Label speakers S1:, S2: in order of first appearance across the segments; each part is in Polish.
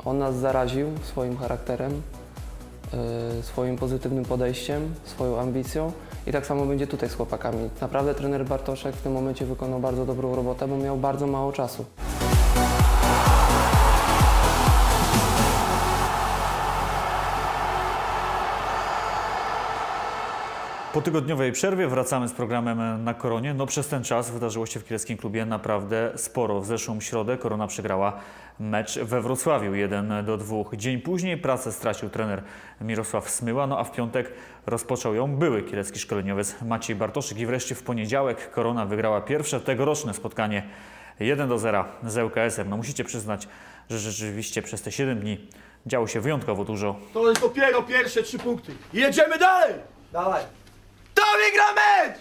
S1: On nas zaraził swoim charakterem, swoim pozytywnym podejściem, swoją ambicją i tak samo będzie tutaj z chłopakami. Naprawdę trener Bartoszek w tym momencie wykonał bardzo dobrą robotę, bo miał bardzo mało czasu.
S2: Po tygodniowej przerwie wracamy z programem Na Koronie. No przez ten czas wydarzyło się w kieleckim klubie naprawdę sporo. W zeszłą środę Korona przegrała mecz we Wrocławiu 1-2. Dzień później pracę stracił trener Mirosław Smyła, no a w piątek rozpoczął ją były kielecki szkoleniowiec Maciej Bartoszyk i wreszcie w poniedziałek Korona wygrała pierwsze tegoroczne spotkanie 1-0 z ŁKS-em. No musicie przyznać, że rzeczywiście przez te 7 dni działo się wyjątkowo dużo.
S3: To jest dopiero pierwsze 3 punkty. Jedziemy dalej! Dawaj! To wygra mecz!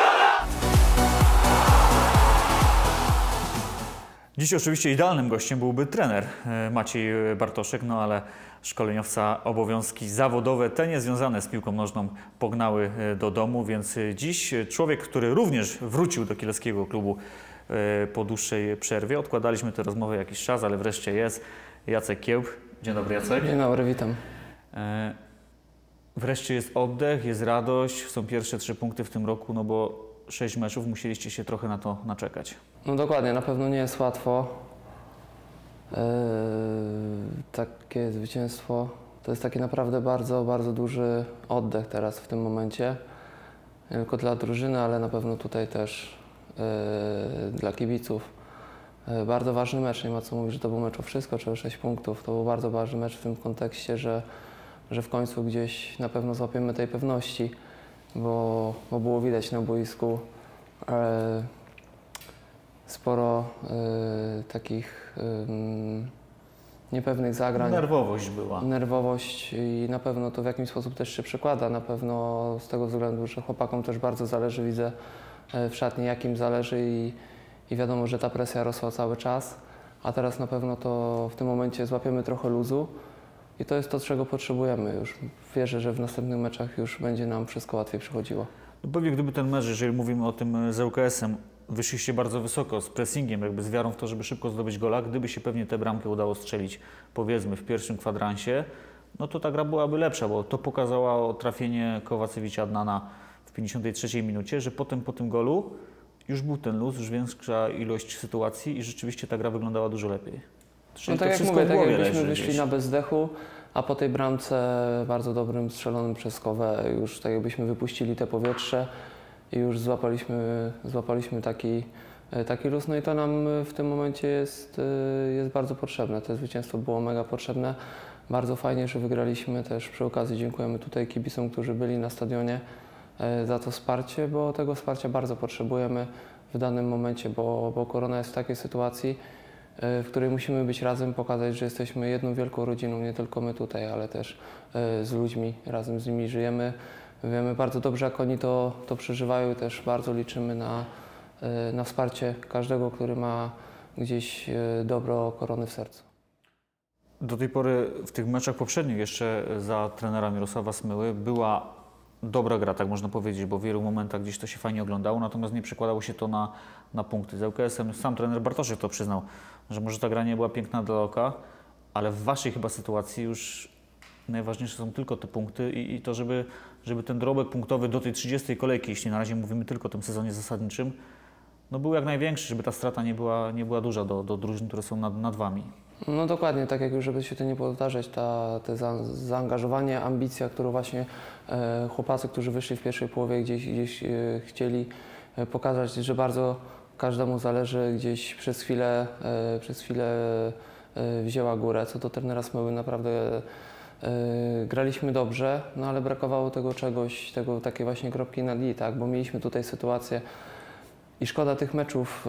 S2: Dziś oczywiście idealnym gościem byłby trener Maciej Bartoszek, no ale szkoleniowca obowiązki zawodowe, te niezwiązane z piłką nożną, pognały do domu, więc dziś człowiek, który również wrócił do kieleckiego klubu po dłuższej przerwie. Odkładaliśmy tę rozmowę jakiś czas, ale wreszcie jest Jacek Kiełb. Dzień dobry, Jacek.
S1: Dzień dobry, witam.
S2: Wreszcie jest oddech, jest radość, są pierwsze 3 punkty w tym roku, no bo 6 meczów musieliście się trochę na to naczekać.
S1: No dokładnie, na pewno nie jest łatwo. Takie zwycięstwo to jest taki naprawdę bardzo, bardzo duży oddech teraz w tym momencie. Nie tylko dla drużyny, ale na pewno tutaj też dla kibiców. Bardzo ważny mecz, nie ma co mówić, że to był mecz o wszystko, czy o 6 punktów. To był bardzo ważny mecz w tym kontekście, że w końcu gdzieś na pewno złapiemy tej pewności, bo było widać na boisku sporo takich niepewnych zagrań.
S2: Nerwowość była.
S1: Nerwowość i na pewno to w jakiś sposób też się przekłada. Na pewno z tego względu, że chłopakom też bardzo zależy, widzę w szatni, jak im zależy i wiadomo, że ta presja rosła cały czas, a teraz na pewno to w tym momencie złapiemy trochę luzu. I to jest to, czego potrzebujemy już. Wierzę, że w następnych meczach już będzie nam wszystko łatwiej przychodziło.
S2: No pewnie gdyby ten mecz, jeżeli mówimy o tym z ŁKS-em, wyszliście bardzo wysoko, z pressingiem, jakby z wiarą w to, żeby szybko zdobyć gola, gdyby się pewnie tę bramkę udało strzelić, powiedzmy, w pierwszym kwadransie, no to ta gra byłaby lepsza, bo to pokazało trafienie Kowacewicza Adnana w 53 minucie, że potem po tym golu już był ten luz, już większa ilość sytuacji i rzeczywiście ta gra wyglądała dużo lepiej.
S1: No tak jak mówię, tak jakbyśmy wyszli na bezdechu, a po tej bramce bardzo dobrym strzelonym przez Kowę już tak jakbyśmy wypuścili te powietrze i już złapaliśmy taki luz. No i to nam w tym momencie jest bardzo potrzebne. To zwycięstwo było mega potrzebne. Bardzo fajnie, że wygraliśmy też. Przy okazji dziękujemy tutaj kibicom, którzy byli na stadionie za to wsparcie, bo tego wsparcia bardzo potrzebujemy w danym momencie, bo Korona jest w takiej sytuacji, w której musimy być razem, pokazać, że jesteśmy jedną wielką rodziną, nie tylko my tutaj, ale też z ludźmi, razem z nimi żyjemy. Wiemy bardzo dobrze, jak oni to przeżywają i też bardzo liczymy na wsparcie każdego, który ma gdzieś dobro Korony w sercu.
S2: Do tej pory w tych meczach poprzednich jeszcze za trenera Mirosława Smyły była dobra gra, tak można powiedzieć, bo w wielu momentach gdzieś to się fajnie oglądało, natomiast nie przekładało się to na punkty. Z ŁKS-em sam trener Bartoszek to przyznał, że może ta gra nie była piękna dla oka, ale w waszej chyba sytuacji już najważniejsze są tylko te punkty i to, żeby ten dorobek punktowy do tej 30. kolejki, jeśli na razie mówimy tylko o tym sezonie zasadniczym, no był jak największy, żeby ta strata nie była duża do drużyn, które są nad wami.
S1: No dokładnie, tak jak już, żeby się to nie powtarzać, te zaangażowanie, ambicja, którą właśnie chłopacy, którzy wyszli w pierwszej połowie gdzieś chcieli pokazać, że bardzo każdemu zależy, gdzieś przez chwilę wzięła górę. Co do trenera Smyły, naprawdę graliśmy dobrze, no ale brakowało tego czegoś, takiej właśnie kropki nad i, tak, bo mieliśmy tutaj sytuację i szkoda tych meczów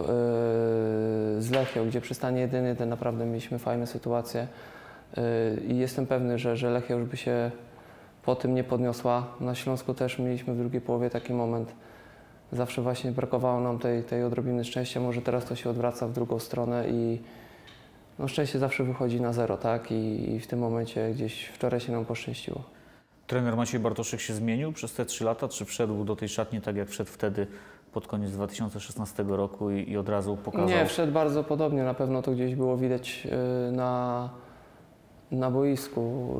S1: z Lechią, gdzie przy stanie 1-1 naprawdę mieliśmy fajne sytuacje i jestem pewny, że Lechia już by się po tym nie podniosła. Na Śląsku też mieliśmy w drugiej połowie taki moment. Zawsze właśnie brakowało nam tej odrobiny szczęścia. Może teraz to się odwraca w drugą stronę i no, szczęście zawsze wychodzi na zero, tak? I w tym momencie gdzieś wczoraj się nam poszczęściło.
S2: Trener Maciej Bartoszek się zmienił przez te 3 lata? Czy wszedł do tej szatni tak jak wszedł wtedy pod koniec 2016 roku i od razu pokazał?
S1: Nie, wszedł bardzo podobnie. Na pewno to gdzieś było widać na boisku,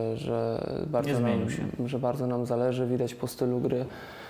S1: że bardzo nam zależy, widać po stylu gry.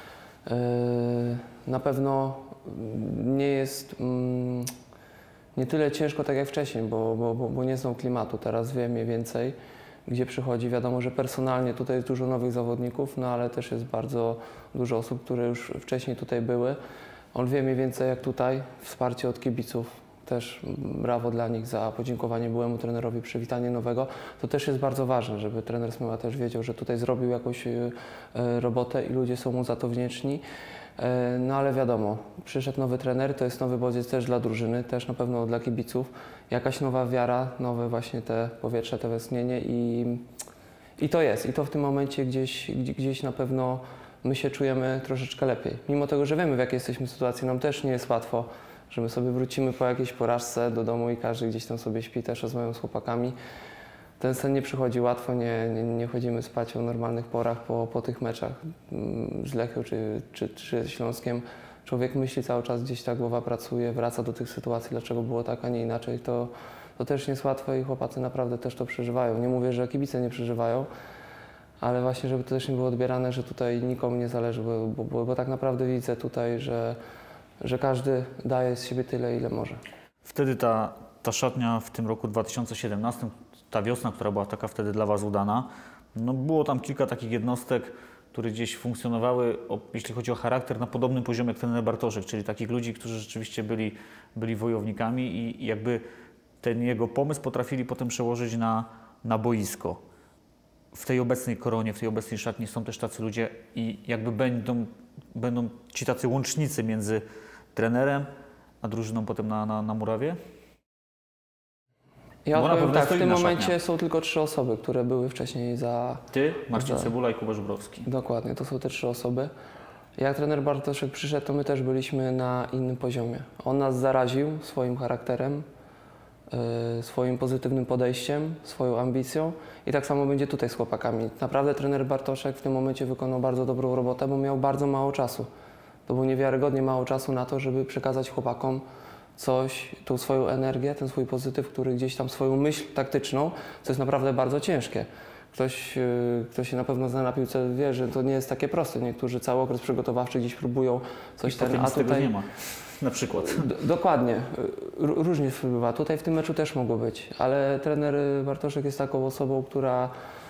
S1: Na pewno nie jest nie tyle ciężko tak jak wcześniej, bo nie znam klimatu, teraz wiem mniej więcej, gdzie przychodzi. Wiadomo, że personalnie tutaj jest dużo nowych zawodników, no ale też jest bardzo dużo osób, które już wcześniej tutaj były. On wie mniej więcej jak tutaj, wsparcie od kibiców. Też brawo dla nich za podziękowanie byłemu trenerowi, przywitanie nowego. To też jest bardzo ważne, żeby trener Smyła też wiedział, że tutaj zrobił jakąś robotę i ludzie są mu za to wdzięczni. No ale wiadomo, przyszedł nowy trener, to jest nowy bodziec też dla drużyny, też na pewno dla kibiców. Jakaś nowa wiara, nowe właśnie te powietrze, te westchnienie i to jest. I to w tym momencie gdzieś na pewno my się czujemy troszeczkę lepiej. Mimo tego, że wiemy w jakiej jesteśmy sytuacji, nam też nie jest łatwo, że my sobie wrócimy po jakiejś porażce do domu i każdy gdzieś tam sobie śpi, też rozmawiam z chłopakami. Ten sen nie przychodzi łatwo, nie chodzimy spać o normalnych porach po tych meczach z Lechią czy Śląskiem. Człowiek myśli cały czas, gdzieś ta głowa pracuje, wraca do tych sytuacji, dlaczego było tak, a nie inaczej. To też nie jest łatwe i chłopacy naprawdę też to przeżywają. Nie mówię, że kibice nie przeżywają, ale właśnie, żeby to też nie było odbierane, że tutaj nikomu nie zależy, bo tak naprawdę widzę tutaj, że każdy daje z siebie tyle, ile może.
S2: Wtedy ta szatnia w tym roku 2017, ta wiosna, która była taka wtedy dla Was udana, no było tam kilka takich jednostek, które gdzieś funkcjonowały, jeśli chodzi o charakter, na podobnym poziomie jak trener Bartoszek, czyli takich ludzi, którzy rzeczywiście byli wojownikami i jakby ten jego pomysł potrafili potem przełożyć na boisko. W tej obecnej Koronie, w tej obecnej szatni są też tacy ludzie i jakby będą ci tacy łącznicy między trenerem a drużyną potem na murawie?
S1: Ja powiem tak, w tym momencie są tylko 3 osoby, które były wcześniej za...
S2: Ty, Marcin Cebula i Kuba Żubrowski.
S1: Dokładnie, to są te 3 osoby. Jak trener Bartoszek przyszedł, to my też byliśmy na innym poziomie. On nas zaraził swoim charakterem, swoim pozytywnym podejściem, swoją ambicją i tak samo będzie tutaj z chłopakami. Naprawdę trener Bartoszek w tym momencie wykonał bardzo dobrą robotę, bo miał bardzo mało czasu. To było niewiarygodnie mało czasu na to, żeby przekazać chłopakom coś, tą swoją energię, ten swój pozytyw, który gdzieś tam swoją myśl taktyczną, co jest naprawdę bardzo ciężkie. Ktoś się na pewno zna na piłce, wie, że to nie jest takie proste. Niektórzy cały okres przygotowawczy gdzieś próbują coś
S2: a tutaj nie ma. Na przykład.
S1: Dokładnie. Różnie bywa. Tutaj w tym meczu też mogło być, ale trener Bartoszek jest taką osobą, która...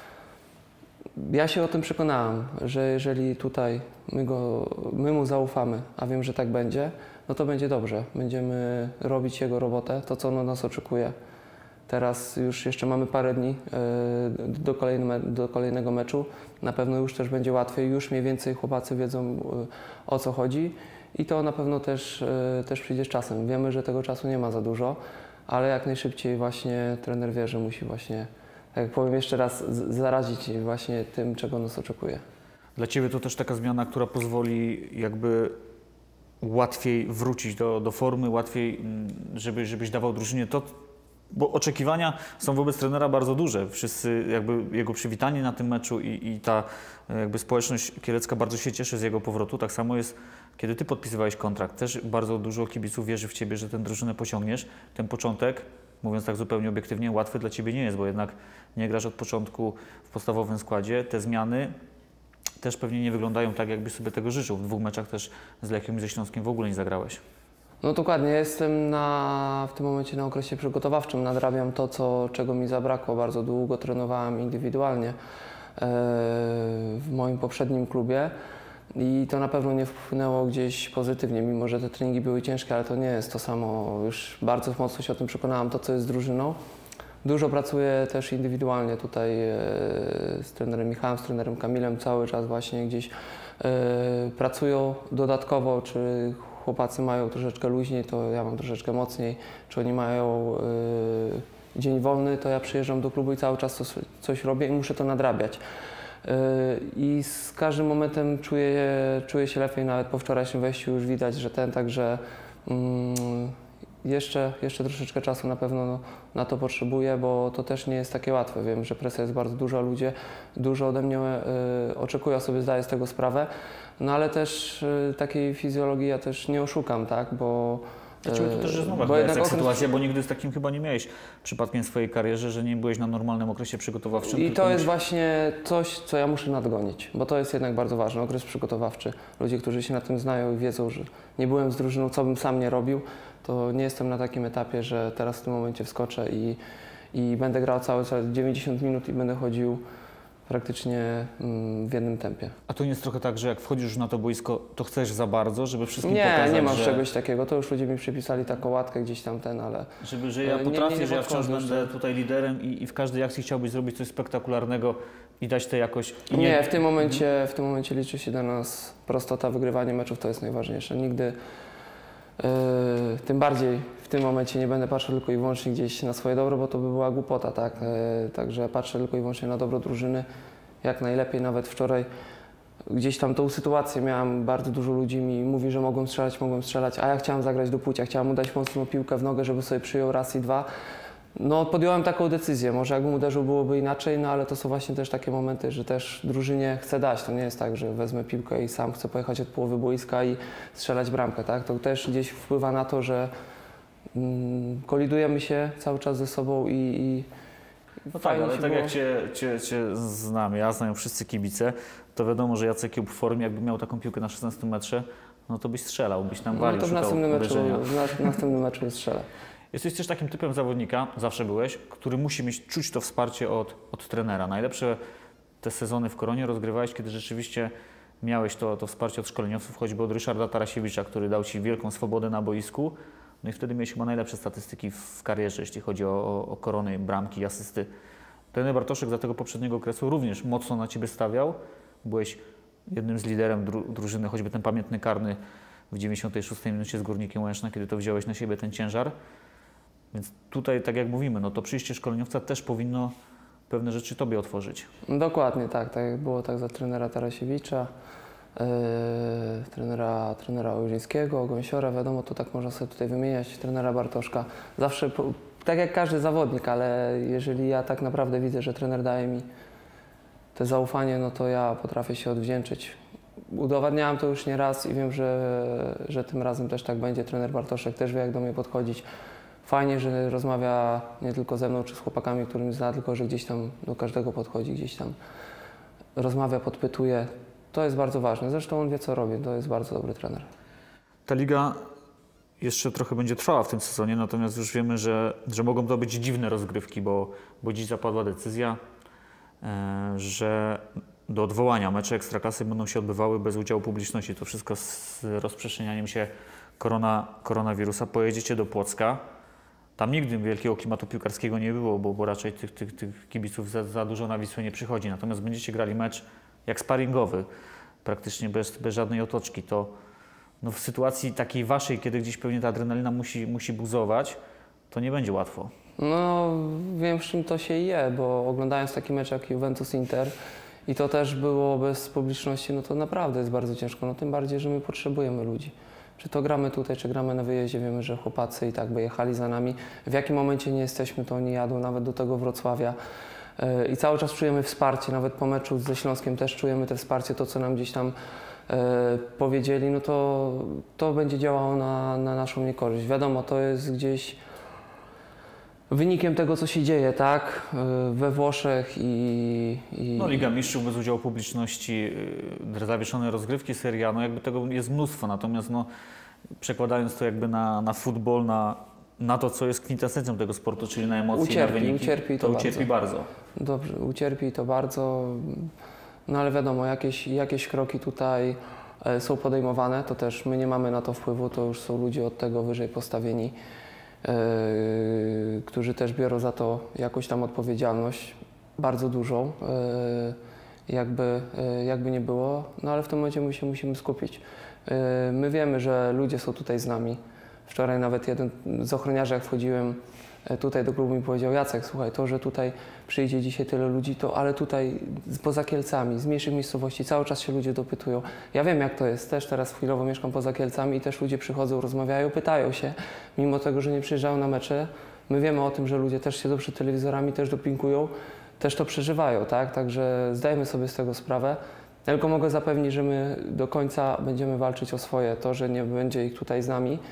S1: Ja się o tym przekonałem, że jeżeli tutaj my mu zaufamy, a wiem, że tak będzie, no to będzie dobrze. Będziemy robić jego robotę, to co on od nas oczekuje. Teraz już jeszcze mamy parę dni do kolejnego meczu. Na pewno już też będzie łatwiej, już mniej więcej chłopacy wiedzą o co chodzi i to na pewno też przyjdzie z czasem. Wiemy, że tego czasu nie ma za dużo, ale jak najszybciej właśnie trener wie, że musi właśnie, tak jak powiem jeszcze raz, zarazić właśnie tym, czego nas oczekuje.
S2: Dla Ciebie to też taka zmiana, która pozwoli jakby łatwiej wrócić do formy, łatwiej, żebyś dawał drużynie to, bo oczekiwania są wobec trenera bardzo duże. Wszyscy jakby jego przywitanie na tym meczu i ta jakby społeczność kielecka bardzo się cieszy z jego powrotu. Tak samo jest, kiedy Ty podpisywałeś kontrakt. Też bardzo dużo kibiców wierzy w Ciebie, że tę drużynę pociągniesz. Ten początek, mówiąc tak zupełnie obiektywnie, łatwy dla Ciebie nie jest, bo jednak nie grasz od początku w podstawowym składzie. Te zmiany też pewnie nie wyglądają tak, jakbyś sobie tego życzył. W 2 meczach też z Lechią i ze Śląskiem w ogóle nie zagrałeś.
S1: No dokładnie, jestem w tym momencie na okresie przygotowawczym, nadrabiam to, czego mi zabrakło. Bardzo długo trenowałem indywidualnie w moim poprzednim klubie i to na pewno nie wpłynęło gdzieś pozytywnie, mimo że te treningi były ciężkie, ale to nie jest to samo. Już bardzo mocno się o tym przekonałem, to co jest z drużyną. Dużo pracuję też indywidualnie tutaj z trenerem Michałem, z trenerem Kamilem, cały czas właśnie gdzieś pracują dodatkowo, czy chłopacy mają troszeczkę luźniej, to ja mam troszeczkę mocniej, czy oni mają dzień wolny, to ja przyjeżdżam do klubu i cały czas coś robię i muszę to nadrabiać. I z każdym momentem czuję się lepiej, nawet po wczorajszym wejściu już widać, że także jeszcze troszeczkę czasu na pewno na to potrzebuję, bo to też nie jest takie łatwe. Wiem, że presja jest bardzo duża, ludzie dużo ode mnie oczekują, sobie zdaję z tego sprawę, no ale też takiej fizjologii ja też nie oszukam, tak? Bo
S2: Dla Ciebie to też jest nowa sytuacja, bo nigdy z takim chyba nie miałeś przypadkiem w swojej karierze, że nie byłeś na normalnym okresie przygotowawczym.
S1: I to jest właśnie coś, co ja muszę nadgonić, bo to jest jednak bardzo ważne, okres przygotowawczy. Ludzie, którzy się na tym znają i wiedzą, że nie byłem z drużyną, co bym sam nie robił, to nie jestem na takim etapie, że teraz w tym momencie wskoczę i będę grał cały czas 90 minut i będę chodził praktycznie w jednym tempie.
S2: A to nie jest trochę tak, że jak wchodzisz już na to boisko, to chcesz za bardzo, żeby wszystkim pokazać,
S1: nie mam czegoś takiego. To już ludzie mi przypisali taką łatkę gdzieś tam ale...
S2: Że ja potrafię, że ja wciąż będę tutaj liderem i w każdej akcji chciałbyś zrobić coś spektakularnego i dać to jakoś...
S1: w tym momencie liczy się dla nas prostota, wygrywanie meczów to jest najważniejsze. Nigdy, tym bardziej w tym momencie nie będę patrzył tylko i wyłącznie gdzieś na swoje dobro, bo to by była głupota, tak? Także patrzę tylko i wyłącznie na dobro drużyny, jak najlepiej. Nawet wczoraj gdzieś tam tą sytuację miałem, bardzo dużo ludzi mi mówi, że mogą strzelać, a ja chciałem zagrać do płcia, chciałem mu dać mocno piłkę w nogę, żeby sobie przyjął raz i dwa. No podjąłem taką decyzję, może jakbym uderzył byłoby inaczej, no ale to są właśnie też takie momenty, że też drużynie chcę dać. To nie jest tak, że wezmę piłkę i sam chcę pojechać od połowy boiska i strzelać bramkę, tak? To też gdzieś wpływa na to, że kolidujemy się cały czas ze sobą i
S2: no tak, ale tak jak cię znam, ja znają wszyscy kibice, to wiadomo, że Jacek Jakub w formie, jakby miał taką piłkę na 16 metrze, no to byś strzelał, byś tam walił,
S1: no to w następnym meczu strzelę.
S2: Jesteś też takim typem zawodnika, zawsze byłeś, który musi czuć to wsparcie od trenera. Najlepsze te sezony w Koronie rozgrywałeś, kiedy rzeczywiście miałeś to wsparcie od szkoleniowców, choćby od Ryszarda Tarasiewicza, który dał Ci wielką swobodę na boisku. No i wtedy miałeś chyba najlepsze statystyki w karierze, jeśli chodzi o Korony, bramki, asysty. Trener Bartoszek za tego poprzedniego okresu również mocno na Ciebie stawiał. Byłeś jednym z liderem drużyny, choćby ten pamiętny karny w 96 minucie z Górnikiem Łęczna, kiedy to wziąłeś na siebie ten ciężar. Więc tutaj, tak jak mówimy, no to przyjście szkoleniowca też powinno pewne rzeczy Tobie otworzyć.
S1: Dokładnie tak, tak jak było tak za trenera Tarasiewicza, trenera Ojrzyńskiego, Gąsiora, wiadomo, to tak można sobie tutaj wymieniać, trenera Bartoszka. Zawsze, tak jak każdy zawodnik, ale jeżeli ja tak naprawdę widzę, że trener daje mi te zaufanie, no to ja potrafię się odwdzięczyć. Udowadniałem to już nie raz i wiem, że tym razem też tak będzie. Trener Bartoszek też wie, jak do mnie podchodzić. Fajnie, że rozmawia nie tylko ze mną czy z chłopakami, którym zna, tylko że gdzieś tam do każdego podchodzi, gdzieś tam rozmawia, podpytuje. To jest bardzo ważne. Zresztą on wie, co robi. To jest bardzo dobry trener.
S2: Ta liga jeszcze trochę będzie trwała w tym sezonie, natomiast już wiemy, że mogą to być dziwne rozgrywki, bo dziś zapadła decyzja, że do odwołania mecze Ekstraklasy będą się odbywały bez udziału publiczności. To wszystko z rozprzestrzenianiem się koronawirusa. Pojedziecie do Płocka. Tam nigdy wielkiego klimatu piłkarskiego nie było, bo raczej tych kibiców za dużo na Wisłę nie przychodzi. Natomiast będziecie grali mecz jak sparingowy, praktycznie bez żadnej otoczki. To no w sytuacji takiej waszej, kiedy gdzieś pewnie ta adrenalina musi buzować, to nie będzie łatwo.
S1: No wiem, z czym to się je, bo oglądając taki mecz jak Juventus-Inter i to też było bez publiczności, no to naprawdę jest bardzo ciężko. No tym bardziej, że my potrzebujemy ludzi. Czy to gramy tutaj, czy gramy na wyjeździe, wiemy, że chłopacy i tak by jechali za nami. W jakim momencie nie jesteśmy, to oni jadą nawet do tego Wrocławia. I cały czas czujemy wsparcie, nawet po meczu ze Śląskiem też czujemy to wsparcie, to co nam gdzieś tam powiedzieli, no to będzie działało na naszą niekorzyść. Wiadomo, to jest gdzieś wynikiem tego, co się dzieje, tak, we Włoszech i...
S2: No Liga Mistrzów bez udziału publiczności, zawieszone rozgrywki, Serie A, no jakby tego jest mnóstwo, natomiast no przekładając to jakby na futbol, na to, co jest kwintesencją tego sportu, czyli na emocje, na wyniki, to ucierpi bardzo.
S1: Dobrze, ucierpi to bardzo, no ale wiadomo, jakieś kroki tutaj są podejmowane, to też my nie mamy na to wpływu, to już są ludzie od tego wyżej postawieni, którzy też biorą za to jakąś tam odpowiedzialność, bardzo dużą, jakby nie było, no ale w tym momencie my się musimy skupić. My wiemy, że ludzie są tutaj z nami. Wczoraj nawet jeden z ochroniarzy, jak wchodziłem tutaj do klubu, mi powiedział: Jacek, słuchaj, to, że tutaj przyjdzie dzisiaj tyle ludzi, to ale tutaj poza Kielcami, z mniejszych miejscowości, cały czas się ludzie dopytują. Ja wiem, jak to jest. Też teraz chwilowo mieszkam poza Kielcami i też ludzie przychodzą, rozmawiają, pytają się, mimo tego, że nie przyjeżdżają na mecze. My wiemy o tym, że ludzie też siedzą przed telewizorami, też dopingują, też to przeżywają, tak? Także zdajemy sobie z tego sprawę. Ja tylko mogę zapewnić, że my do końca będziemy walczyć o swoje, to, że nie będzie ich tutaj z nami.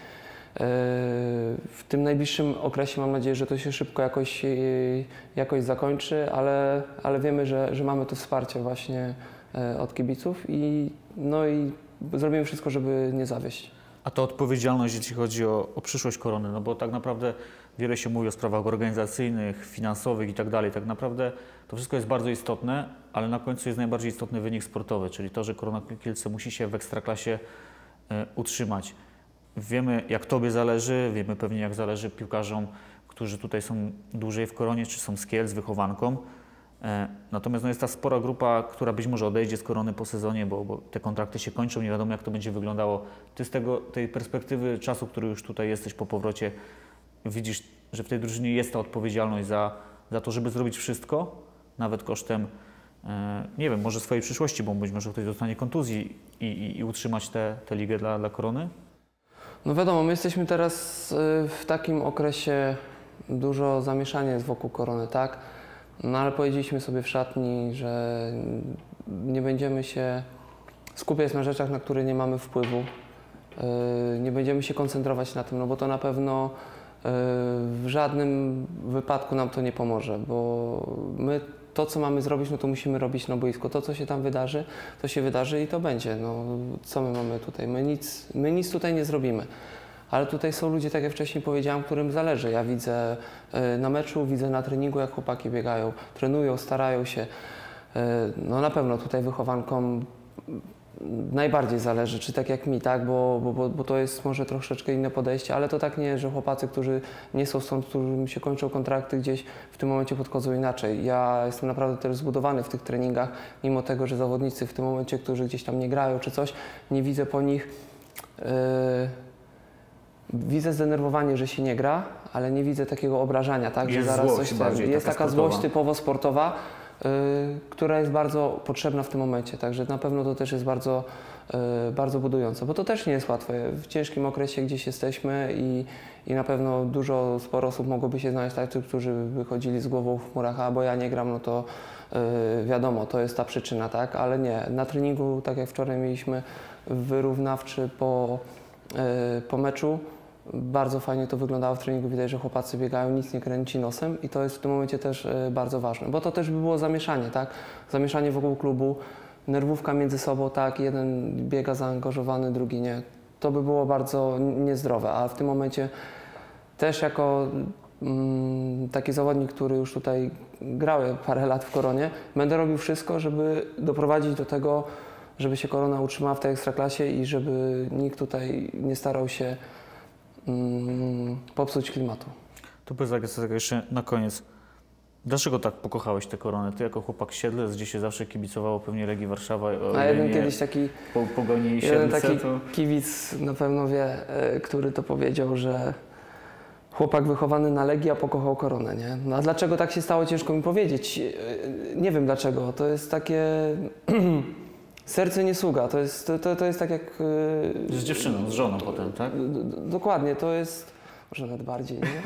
S1: W tym najbliższym okresie mam nadzieję, że to się szybko jakoś zakończy, ale wiemy, że mamy to wsparcie właśnie od kibiców no i zrobimy wszystko, żeby nie zawieść.
S2: A ta odpowiedzialność, jeśli chodzi o przyszłość Korony, no bo tak naprawdę wiele się mówi o sprawach organizacyjnych, finansowych i tak dalej. Tak naprawdę to wszystko jest bardzo istotne, ale na końcu jest najbardziej istotny wynik sportowy, czyli to, że Korona Kielce musi się w Ekstraklasie utrzymać. Wiemy, jak Tobie zależy, wiemy pewnie, jak zależy piłkarzom, którzy tutaj są dłużej w Koronie, czy są z Kielc, wychowankom. Natomiast no jest ta spora grupa, która być może odejdzie z Korony po sezonie, bo te kontrakty się kończą, nie wiadomo, jak to będzie wyglądało. Ty z tej perspektywy czasu, który już tutaj jesteś po powrocie, widzisz, że w tej drużynie jest ta odpowiedzialność za to, żeby zrobić wszystko, nawet kosztem, nie wiem, może swojej przyszłości, bo być może ktoś dostanie kontuzji i utrzymać tę ligę dla Korony?
S1: No wiadomo, my jesteśmy teraz w takim okresie, dużo zamieszania jest wokół Korony, tak? No ale powiedzieliśmy sobie w szatni, że nie będziemy się skupiać na rzeczach, na które nie mamy wpływu. Nie będziemy się koncentrować na tym, no bo to na pewno w żadnym wypadku nam to nie pomoże, bo my to, co mamy zrobić, no to musimy robić na boisku. To, co się tam wydarzy, to się wydarzy i to będzie. No, co my mamy tutaj? My nic tutaj nie zrobimy. Ale tutaj są ludzie, tak jak wcześniej powiedziałem, którym zależy. Ja widzę na meczu, widzę na treningu, jak chłopaki biegają, trenują, starają się. No na pewno tutaj wychowankom najbardziej zależy, czy tak jak mi, tak? Bo to jest może troszeczkę inne podejście, ale to tak nie jest, że chłopacy, którzy nie są stąd, którym się kończą kontrakty, gdzieś w tym momencie podchodzą inaczej. Ja jestem naprawdę też zbudowany w tych treningach, mimo tego, że zawodnicy w tym momencie, którzy gdzieś tam nie grają czy coś, nie widzę po nich. Widzę zdenerwowanie, że się nie gra, ale nie widzę takiego obrażania, tak?
S2: Jest
S1: że zaraz
S2: złość
S1: coś
S2: bardziej,
S1: jest
S2: taka
S1: taka
S2: sportowa.
S1: złość typowo sportowa, która jest bardzo potrzebna w tym momencie, także na pewno to też jest bardzo budujące, bo to też nie jest łatwe. W ciężkim okresie gdzieś jesteśmy i na pewno sporo osób mogłoby się znaleźć takich, którzy wychodzili z głową w chmurach, a bo ja nie gram, no to wiadomo, to jest ta przyczyna, tak? Ale nie, na treningu, tak jak wczoraj mieliśmy wyrównawczy po meczu, bardzo fajnie to wyglądało w treningu, widać, że chłopacy biegają, nic nie kręci nosem i to jest w tym momencie też bardzo ważne, bo to też by było zamieszanie, tak? Zamieszanie wokół klubu, nerwówka między sobą, tak? Jeden biega zaangażowany, drugi nie. To by było bardzo niezdrowe, a w tym momencie też jako taki zawodnik, który już tutaj grał parę lat w Koronie, będę robił wszystko, żeby doprowadzić do tego, żeby się Korona utrzymała w tej Ekstraklasie i żeby nikt tutaj nie starał się popsuć klimatu.
S2: To powiedz tak jeszcze na koniec. Dlaczego tak pokochałeś tę Koronę? Ty jako chłopak Siedlec, gdzie się zawsze kibicowało pewnie Legii Warszawa.
S1: A jeden kiedyś taki,
S2: Pogoni
S1: jeden
S2: Siedlce,
S1: taki
S2: to...
S1: kibic na pewno wie, który to powiedział, że chłopak wychowany na Legii, a pokochał Koronę, nie? No a dlaczego tak się stało, ciężko mi powiedzieć. Nie wiem dlaczego. To jest takie... Serce nie sługa, to jest tak jak...
S2: Z dziewczyną, z żoną potem, tak?
S1: Dokładnie, to jest... Może nawet bardziej, nie?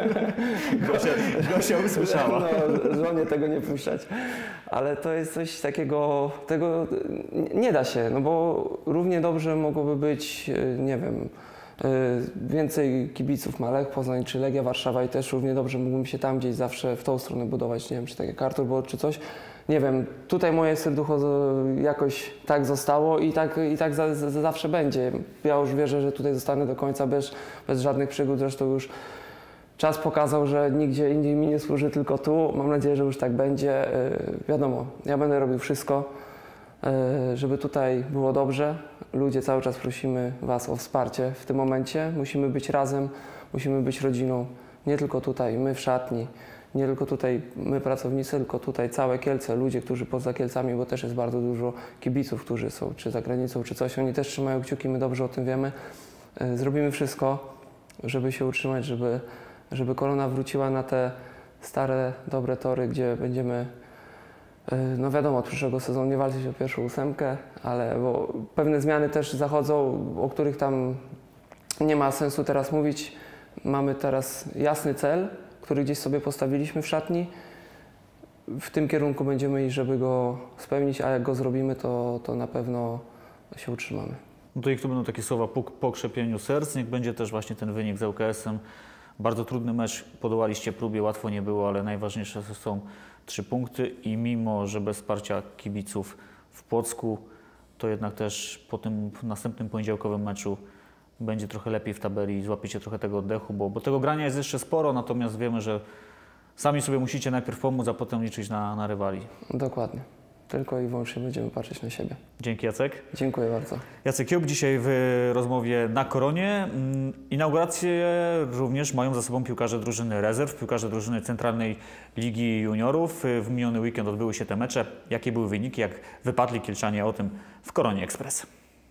S2: Gosia usłyszała.
S1: No, żonie tego nie puszczać. Ale to jest coś takiego... Tego nie da się, no bo równie dobrze mogłoby być, nie wiem, więcej kibiców ma Lech Poznań czy Legia Warszawa i też równie dobrze mógłbym się tam gdzieś zawsze w tą stronę budować, nie wiem, czy tak jak Artur Bołt czy coś. Nie wiem, tutaj moje serducho jakoś tak zostało i tak zawsze będzie. Ja już wierzę, że tutaj zostanę do końca bez żadnych przygód. Zresztą już czas pokazał, że nigdzie indziej mi nie służy, tylko tu. Mam nadzieję, że już tak będzie. Wiadomo, ja będę robił wszystko, żeby tutaj było dobrze. Ludzie, cały czas prosimy Was o wsparcie w tym momencie. Musimy być razem, musimy być rodziną. Nie tylko tutaj, my w szatni. Nie tylko tutaj my pracownicy, tylko tutaj całe Kielce, ludzie, którzy poza Kielcami, bo też jest bardzo dużo kibiców, którzy są czy za granicą, czy coś, oni też trzymają kciuki, my dobrze o tym wiemy. Zrobimy wszystko, żeby się utrzymać, żeby Korona wróciła na te stare, dobre tory, gdzie będziemy, no wiadomo, od przyszłego sezonu nie walczyć o pierwszą ósemkę, ale bo pewne zmiany też zachodzą, o których tam nie ma sensu teraz mówić. Mamy teraz jasny cel, który gdzieś sobie postawiliśmy w szatni. W tym kierunku będziemy iść, żeby go spełnić, a jak go zrobimy, to na pewno się utrzymamy.
S2: No to niech to będą takie słowa po krzepieniu serc, niech będzie też właśnie ten wynik z ŁKS-em. Bardzo trudny mecz, podołaliście próbie, łatwo nie było, ale najważniejsze są 3 punkty i mimo, że bez wsparcia kibiców w Płocku, to jednak też po tym następnym poniedziałkowym meczu będzie trochę lepiej w tabeli i złapiecie trochę tego oddechu, bo tego grania jest jeszcze sporo, natomiast wiemy, że sami sobie musicie najpierw pomóc, a potem liczyć na rywali.
S1: Dokładnie. Tylko i wyłącznie będziemy patrzeć na siebie.
S2: Dzięki, Jacek.
S1: Dziękuję bardzo.
S2: Jacek Kiełb dzisiaj w rozmowie na Koronie. Inaugurację również mają za sobą piłkarze drużyny rezerw, piłkarze drużyny Centralnej Ligi Juniorów. W miniony weekend odbyły się te mecze. Jakie były wyniki, jak wypadli Kielczanie, o tym w Koronie Express.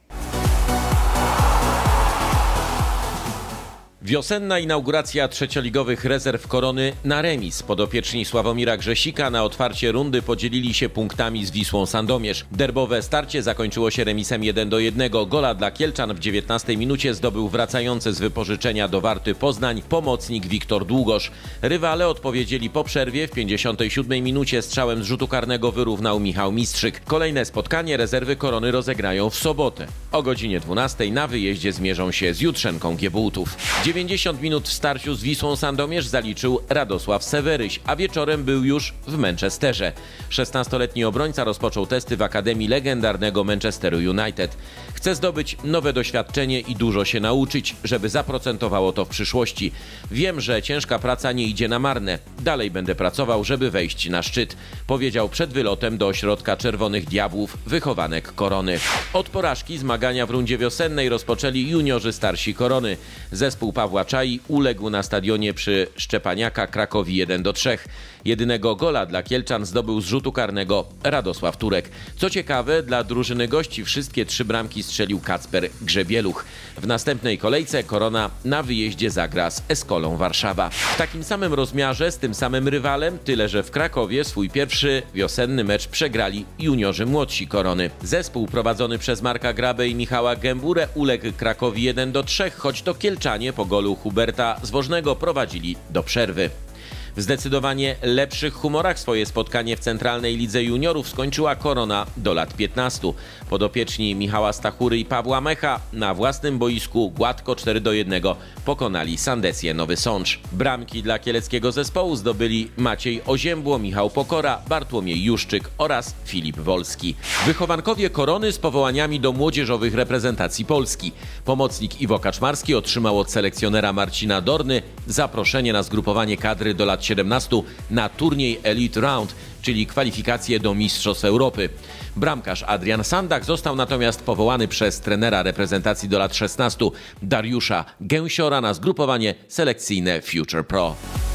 S4: Wiosenna inauguracja trzecioligowych rezerw Korony na remis. Podopieczni Sławomira Grzesika na otwarcie rundy podzielili się punktami z Wisłą Sandomierz. Derbowe starcie zakończyło się remisem 1-1. Gola dla Kielczan w 19 minucie zdobył wracający z wypożyczenia do Warty Poznań pomocnik Wiktor Długosz. Rywale odpowiedzieli po przerwie. W 57 minucie strzałem z rzutu karnego wyrównał Michał Mistrzyk. Kolejne spotkanie rezerwy Korony rozegrają w sobotę. O godzinie 12 na wyjeździe zmierzą się z Jutrzenką Giebultów. 90 minut w starciu z Wisłą Sandomierz zaliczył Radosław Seweryś, a wieczorem był już w Manchesterze. 16-letni obrońca rozpoczął testy w akademii legendarnego Manchesteru United. Chce zdobyć nowe doświadczenie i dużo się nauczyć, żeby zaprocentowało to w przyszłości. Wiem, że ciężka praca nie idzie na marne. Dalej będę pracował, żeby wejść na szczyt, powiedział przed wylotem do ośrodka Czerwonych Diabłów wychowanek Korony. Od porażki zmagania w rundzie wiosennej rozpoczęli juniorzy starsi Korony. Zespół Pawła Czai uległ na stadionie przy Szczepaniaka Krakowi 1-3. Jedynego gola dla Kielczan zdobył z rzutu karnego Radosław Turek. Co ciekawe, dla drużyny gości wszystkie 3 bramki strzelił Kacper Grzebieluch. W następnej kolejce Korona na wyjeździe zagra z Eskolą Warszawa. W takim samym rozmiarze, z tym samym rywalem, tyle że w Krakowie swój pierwszy wiosenny mecz przegrali juniorzy młodsi Korony. Zespół prowadzony przez Marka Grabę i Michała Gęburę uległ Krakowi 1-3, choć to Kielczanie po golu Huberta Zwożnego prowadzili do przerwy. W zdecydowanie lepszych humorach swoje spotkanie w Centralnej Lidze Juniorów skończyła Korona do lat 15. Podopieczni Michała Stachury i Pawła Mecha na własnym boisku gładko 4-1 pokonali Sandecję Nowy Sącz. Bramki dla kieleckiego zespołu zdobyli Maciej Oziębło, Michał Pokora, Bartłomiej Juszczyk oraz Filip Wolski. Wychowankowie Korony z powołaniami do młodzieżowych reprezentacji Polski. Pomocnik Iwo Kaczmarski otrzymał od selekcjonera Marcina Dorny zaproszenie na zgrupowanie kadry do lat 17 na turniej Elite Round, czyli kwalifikacje do Mistrzostw Europy. Bramkarz Adrian Sandak został natomiast powołany przez trenera reprezentacji do lat 16 Dariusza Gęsiora na zgrupowanie selekcyjne Future Pro.